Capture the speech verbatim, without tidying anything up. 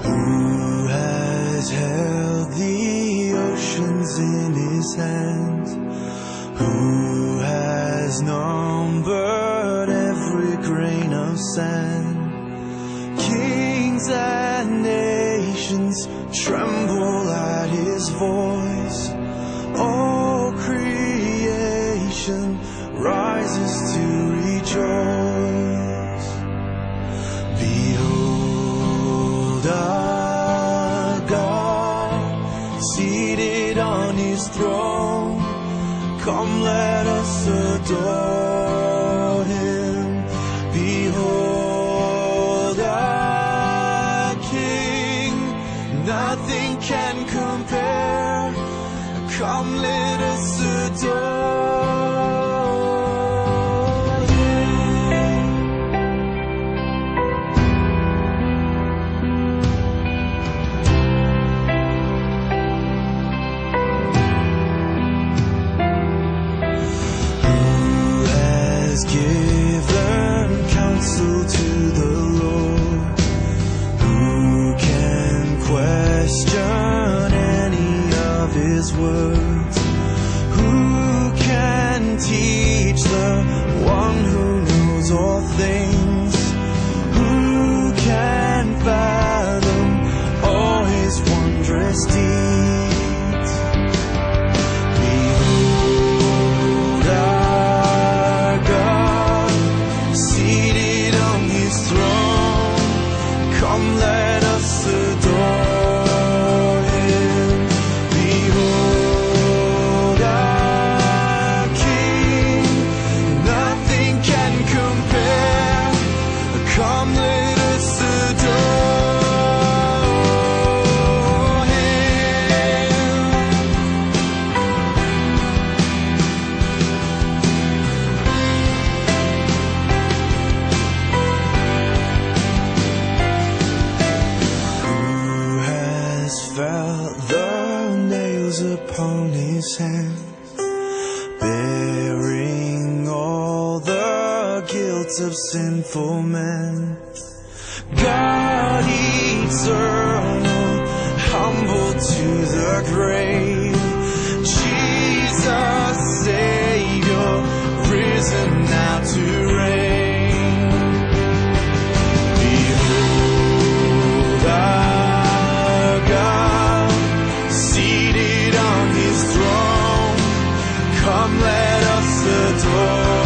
Who has held the oceans in his hands? Who has numbered every grain of sand? Kings and nations tremble at his voice. All creation rises to rejoice. Behold our God, seated on his throne. Come, let us adore him. Behold our King, nothing can compare. Come, let us adore him. Who has given counsel to the Lord? Who can question any of his words? Who can teach the one who knows all things? Who can fathom all his wondrous deeds? Behold our God, seated on his throne. Come, let us adore him. Behold our King, nothing can compare. Come, let us adore him. Who has felt the nails upon his hands, bearing all the guilt of sinful men? God eternal, humble to the grave, Jesus Savior, risen now to reign. Behold our God, seated on his throne. Come, let us adore